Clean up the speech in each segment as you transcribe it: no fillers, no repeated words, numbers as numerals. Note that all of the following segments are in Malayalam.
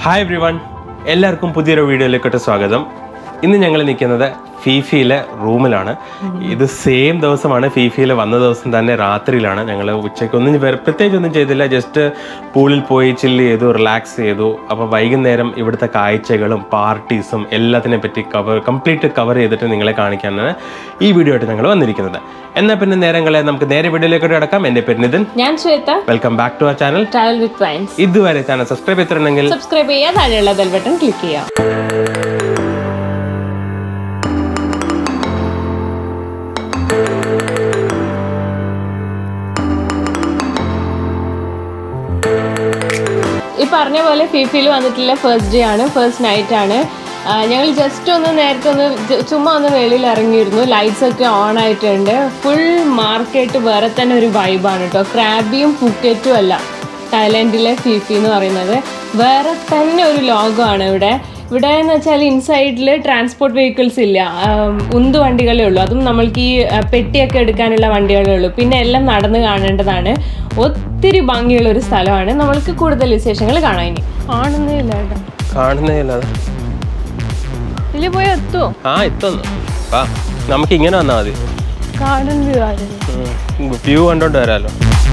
ഹായ് എവ്രിവൺ, എല്ലാവർക്കും പുതിയൊരു വീഡിയോയിലേക്കോട്ട് സ്വാഗതം. ഇന്ന് ഞങ്ങൾ നിൽക്കുന്നത് ഫീഫിയിലെ റൂമിലാണ്. ഇത് സെയിം ദിവസമാണ് ഫീഫിയിൽ വന്ന ദിവസം തന്നെ രാത്രിയിലാണ്. ഞങ്ങൾ ഉച്ചയ്ക്കൊന്നും പ്രത്യേകിച്ചൊന്നും ചെയ്തില്ല, ജസ്റ്റ് പൂളിൽ പോയി ചില്ല് ചെയ്തു, റിലാക്സ് ചെയ്തു. അപ്പോൾ വൈകുന്നേരം ഇവിടുത്തെ കാഴ്ചകളും പാർട്ടീസും എല്ലാത്തിനെ പറ്റി കംപ്ലീറ്റ് കവർ ചെയ്തിട്ട് നിങ്ങളെ കാണിക്കാനാണ് ഈ വീഡിയോ ആയിട്ട് ഞങ്ങൾ വന്നിരിക്കുന്നത്. എന്നാൽ പിന്നെ നേരങ്ങളെ നമുക്ക് നേരെ വീഡിയോയിലേക്ക് കിടക്കാം. എൻ്റെ പേര് നിതിൻ, ഞാൻ Shweta. Welcome back to our channel travel with vines. ഇതുവരെ ചാനൽ സബ്സ്ക്രൈബ് ചെയ്തിട്ടുണ്ടെങ്കിൽ സബ്സ്ക്രൈബ് ചെയ്യുക, താഴെയുള്ള ബെൽ ബട്ടൺ ക്ലിക്ക് ചെയ്യുക. ഈ പറഞ്ഞ പോലെ ഫീഫിയിൽ വന്നിട്ടുള്ള ഫസ്റ്റ് ഡേ ആണ്, ഫസ്റ്റ് നൈറ്റ് ആണ്. ഞങ്ങൾ ജസ്റ്റ് ഒന്ന് നേരത്തെ ഒന്ന് ചുമ്മാ ഒന്ന് വെളിയിൽ ഇറങ്ങിയിരുന്നു. ലൈറ്റ്സ് ഒക്കെ ഓൺ ആയിട്ടുണ്ട്. ഫുൾ മാർക്കറ്റ് വേറെ തന്നെ ഒരു വൈബാണ് കേട്ടോ. ക്രാബിയും ഫുക്കറ്റും അല്ല തായ്ലൻഡിലെ ഫീഫി എന്ന് പറയുന്നത്, വേറെ തന്നെ ഒരു ലോകമാണ് ഇവിടെ. ഇവിടെ എന്ന് വെച്ചാൽ ഇൻസൈഡിൽ ട്രാൻസ്പോർട്ട് വെഹിക്കിൾസ് ഇല്ല, ഉന്തു വണ്ടികളേ ഉള്ളൂ. അതും നമ്മൾക്ക് ഈ പെട്ടിയൊക്കെ എടുക്കാനുള്ള വണ്ടികളേ ഉള്ളൂ. പിന്നെ എല്ലാം നടന്ന് കാണേണ്ടതാണ്. ഒത്തിരി ഭംഗിയുള്ള ഒരു സ്ഥലമാണ്. നമ്മൾക്ക് കൂടുതൽ വിശേഷങ്ങൾ കാണാൻ ഇനി കാണുന്നേ ഇല്ല കേട്ടോ, കാണുന്നേ ഇല്ല. ഇതിൽ പോയി എത്തുമോ? എത്തുന്നു. നമുക്ക് ഇങ്ങനെ വന്നാൽ മതി, ഗാർഡൻ വ്യൂ കണ്ടോണ്ട് വരാലോ.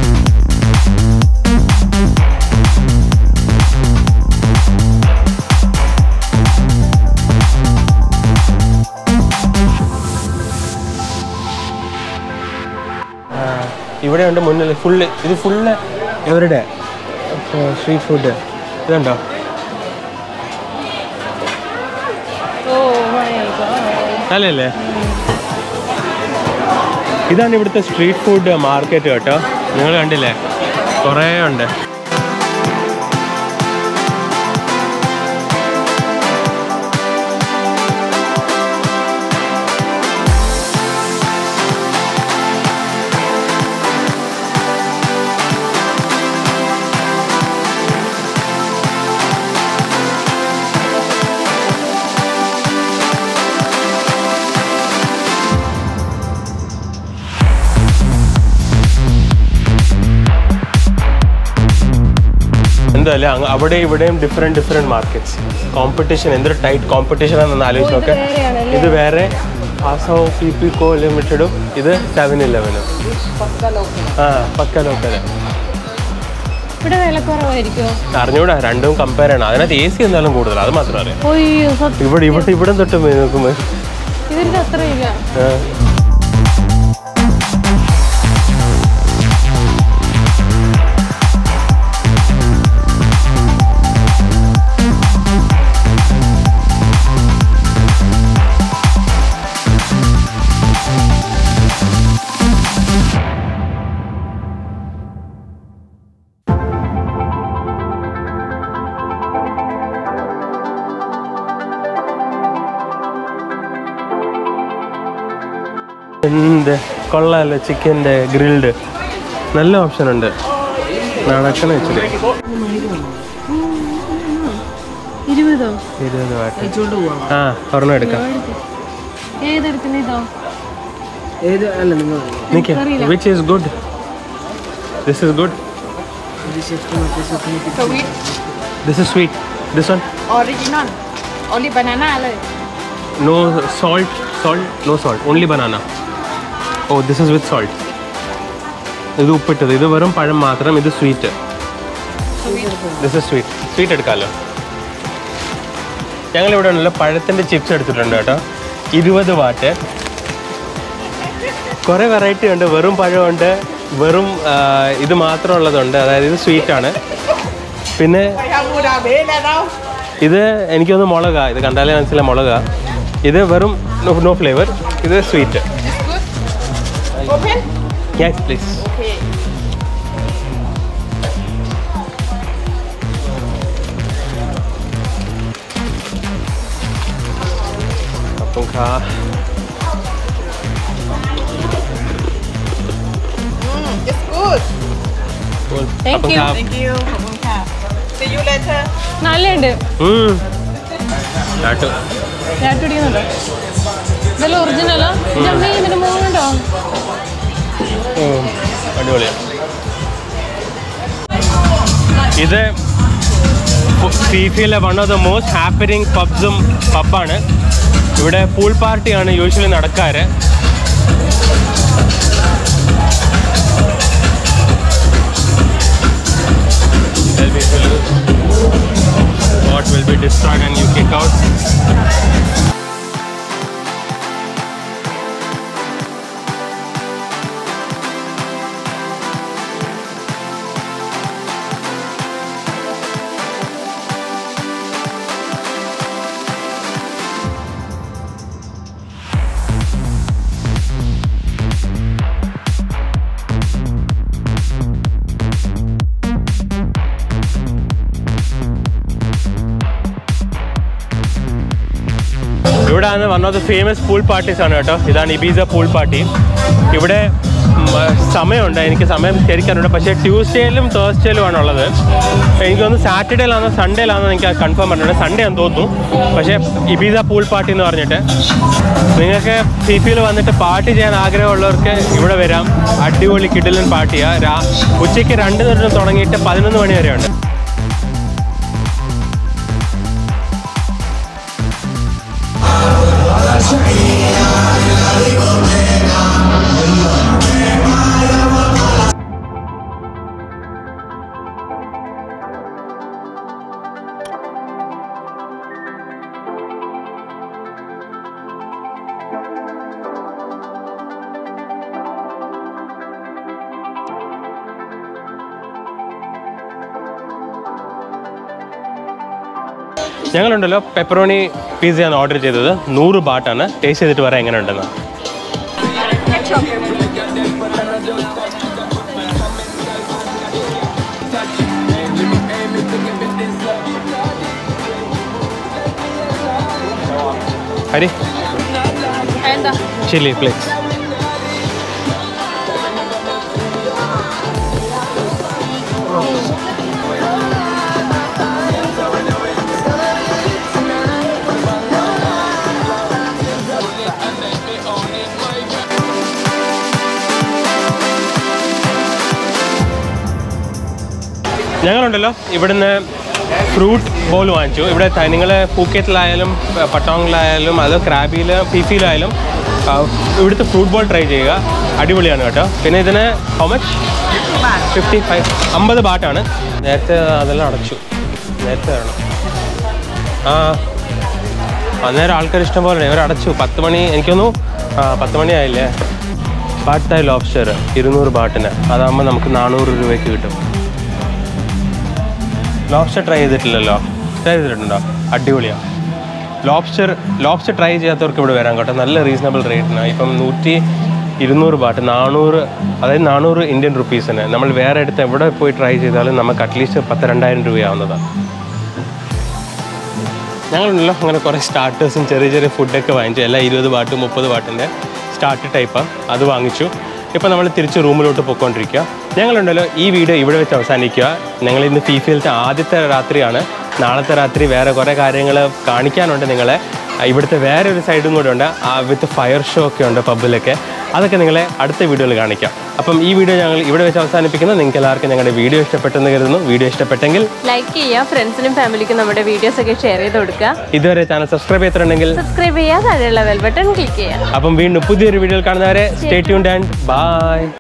ഇവിടെ ഉണ്ട് മുന്നിൽ ഫുള്ള്, ഇത് ഫുള്ള് എവരുടെ സ്ട്രീറ്റ് ഫുഡ്. ഇതുണ്ടോ? അല്ലല്ലേ, ഇതാണ് ഇവിടുത്തെ സ്ട്രീറ്റ് ഫുഡ് മാർക്കറ്റ് കേട്ടോ. നിങ്ങൾ കണ്ടില്ലേ, കുറേ ഉണ്ട്. എന്തായാലും അവിടെ ഇവിടെയും ഡിഫറെൻറ്റ് മാർക്കറ്റ്സ്. കോമ്പറ്റീഷൻ, എന്തൊരു ടൈറ്റ് കോമ്പറ്റീഷൻ ആണെന്ന് ആലോചിച്ച് നോക്കെ. ഇത് വേറെ ആസോ PPCO ലിമിറ്റഡും ഇത് 7-Eleven. പക്ക ലോക്കല്. അറിഞ്ഞൂടാ, രണ്ടും കമ്പയർ ചെയ്യണം. അതിനകത്ത് AC എന്തായാലും കൂടുതൽ, അത് മാത്രം അറിയാം. ഇവിടെ തൊട്ട് നോക്കുമ്പോൾ എന്ത് കൊള്ളാമല്ലോ. ചിക്കൻ്റെ ഗ്രിൽഡ് നല്ല ഓപ്ഷൻ ഉണ്ട്. നടക്കണ വെച്ചിട്ട് 20 വാട്ട്. ഒരെണ്ണം എടുക്കാം. Which is good? This is good. This is sweet. This one? Original. Only banana. No salt. No salt. Only banana. Oh, this is with salt. ഇത് ഉപ്പിട്ടത്, ഇത് വെറും പഴം മാത്രം. ഇത് സ്വീറ്റ്. ദിസ് ഇസ് സ്വീറ്റ് എടുക്കാമല്ലോ. ഞങ്ങളിവിടെ ഉണ്ടല്ലോ പഴത്തിൻ്റെ ചിപ്സ് എടുത്തിട്ടുണ്ട് കേട്ടോ. 20 വാട്ട്. കുറേ വെറൈറ്റി ഉണ്ട്. വെറും പഴമുണ്ട്, വെറും ഇത് മാത്രം ഉള്ളതുണ്ട്. അതായത് ഇത് സ്വീറ്റാണ്. പിന്നെ ഇത് എനിക്കൊന്ന് മുളകാ, ഇത് കണ്ടാലേ മനസ്സിലായി മുളകാ. ഇത് വെറും നോ ഫ്ലേവർ. ഇത് sweet. Yes, please. It's good. Cool. Thank you. See you later. നല്ലുണ്ട്. ഇതെല്ലാം ഒറിജിനലോ? ഇതിന്റെ മൂന്നുണ്ടോ? അടിപൊളിയാണ്. ഇത് ഫീഫിയിലെ one of the most happening പബ്ബാണ്. ഇവിടെ പൂൾ പാർട്ടിയാണ് യൂഷ്വലി നടക്കാറ്. What will be destroyed and you kick out. ഇവിടെയാണ് one of the famous pool parties ആണ് കേട്ടോ. ഇതാണ് ഇബീസ പൂൾ പാർട്ടി. ഇവിടെ സമയമുണ്ട്, എനിക്ക് സമയം ശരിക്കാനുണ്ട്. പക്ഷേ ട്യൂസ്ഡേയിലും തേഴ്സ്ഡേയിലുമാണ് ഉള്ളത്. എനിക്കൊന്ന് സാറ്റർഡേയിലാണോ സൺഡേയിലാണോ എനിക്ക് കൺഫേം പറഞ്ഞിട്ടുണ്ട്. സൺഡേ ആണെന്ന് തോന്നുന്നു. പക്ഷേ ഇബീസ പൂൾ പാർട്ടി എന്ന് പറഞ്ഞിട്ട് നിങ്ങൾക്ക് ഫിഫിയിൽ വന്നിട്ട് പാർട്ടി ചെയ്യാൻ ആഗ്രഹമുള്ളവർക്ക് ഇവിടെ വരാം. അടിപൊളി കിടിലൻ പാർട്ടിയാണ്. ഉച്ചയ്ക്ക് 2 തൊട്ട് തുടങ്ങിയിട്ട് 11 മണി വരെയുണ്ട്. ഞങ്ങളുണ്ടല്ലോ പെപ്പറോണി പിസയാണ് ഓർഡർ ചെയ്തത്. 100 ബാട്ടാണ്. ടേസ്റ്റ് ചെയ്തിട്ട് പറയാം എങ്ങനെ ഉണ്ടെന്ന്. Hari chilli flakes. ഞങ്ങളുണ്ടല്ലോ ഇവിടുന്ന് ഫ്രൂട്ട് ബോൾ വാങ്ങിച്ചു. ഇവിടെ നിങ്ങൾ പൂക്കറ്റിലായാലും പട്ടോങ്ങിലായാലും അത് ക്രാബിയിലും ഫിഫിയിലായാലും ഇവിടുത്തെ ഫ്രൂട്ട് ബോൾ ട്രൈ ചെയ്യുക. അടിപൊളിയാണ് കേട്ടോ. പിന്നെ ഇതിന് ഹൗ മച്ച്? 55 50 ബാട്ടാണ്. നേരത്തെ അതെല്ലാം അടച്ചു. നേരത്തെ വരണം. അന്നേരം ആൾക്കാർ ഇഷ്ടം പോലെ ഇവർ അടച്ചു. 10 മണി എനിക്കൊന്നു 10 മണി ആയില്ലേ. പാട്ട് തായ് ലോബ്സ്റ്റർ 200 ബാട്ടിന്. അതാകുമ്പോൾ നമുക്ക് 400 രൂപയ്ക്ക് കിട്ടും. ലോബ്സ്റ്റർ ട്രൈ ചെയ്തിട്ടില്ലല്ലോ? ട്രൈ ചെയ്തിട്ടുണ്ടോ? അടിപൊളിയാണ്. ലോബ്സ്റ്റർ ട്രൈ ചെയ്യാത്തവർക്ക് ഇവിടെ വരാൻ കേട്ടോ. നല്ല റീസണബിൾ റേറ്റിനാണ്. ഇപ്പം 100-200 ബാട്ട്, 400, അതായത് 400 ഇന്ത്യൻ റുപ്പീസിന്. നമ്മൾ വേറെ അടുത്ത് എവിടെ പോയി ട്രൈ ചെയ്താലും നമുക്ക് അറ്റ്ലീസ്റ്റ് 10,000-2,000 രൂപയാവുന്നതാണ്. ഞങ്ങളുണ്ടല്ലോ അങ്ങനെ കുറേ സ്റ്റാർട്ടേഴ്സും ചെറിയ ചെറിയ ഫുഡൊക്കെ വാങ്ങിച്ചു. എല്ലാം 20 ബാട്ട് 30 ബാട്ടിൻ്റെ സ്റ്റാർട്ടർ ടൈപ്പാണ്. അത് വാങ്ങിച്ചു. ഇപ്പോൾ നമ്മൾ തിരിച്ച് റൂമിലോട്ട് പോയിക്കൊണ്ടിരിക്കുക. ഞങ്ങളുണ്ടല്ലോ ഈ വീഡിയോ ഇവിടെ വെച്ച് അവസാനിക്കുക. ഞങ്ങളിന്ന് ഫിഫിയിലത്തെ ആദ്യത്തെ രാത്രിയാണ്. നാളത്തെ രാത്രി വേറെ കുറേ കാര്യങ്ങൾ കാണിക്കാനുണ്ട് നിങ്ങളെ. ഇവിടുത്തെ വേറെ ഒരു സൈഡും കൂടെ ഉണ്ട്. വിത്ത് ഫയർ ഷോ ഒക്കെ ഉണ്ട് പബ്ബിലൊക്കെ. അതൊക്കെ നിങ്ങളെ അടുത്ത വീഡിയോയിൽ കാണിക്കാം. അപ്പം ഈ വീഡിയോ ഞങ്ങൾ ഇവിടെ വെച്ച് അവസാനിപ്പിക്കുന്നത്. നിങ്ങൾക്ക് എല്ലാവർക്കും ഞങ്ങളുടെ വീഡിയോ ഇഷ്ടപ്പെട്ടെന്ന് കരുതുന്നു. വീഡിയോ ഇഷ്ടപ്പെട്ടെങ്കിൽ ലൈക്ക് ചെയ്യുക. ഫ്രണ്ട്സിനും ഫാമിലിക്കും നമ്മുടെ വീഡിയോസ് ഒക്കെ ഷെയർ ചെയ്ത് കൊടുക്കുക. ഇതുവരെ ചാനൽ സബ്സ്ക്രൈബ് ചെയ്തിട്ടുണ്ടെങ്കിൽ സബ്സ്ക്രൈബ് ചെയ്യുക. താഴെയുള്ള ബെൽ ബട്ടൺ ക്ലിക്ക് ചെയ്യുക. അപ്പം വീണ്ടും പുതിയൊരു വീഡിയോയിൽ കാണുന്നവരെ സ്റ്റേ ട്യൂൺഡ് ആൻഡ് ബൈ.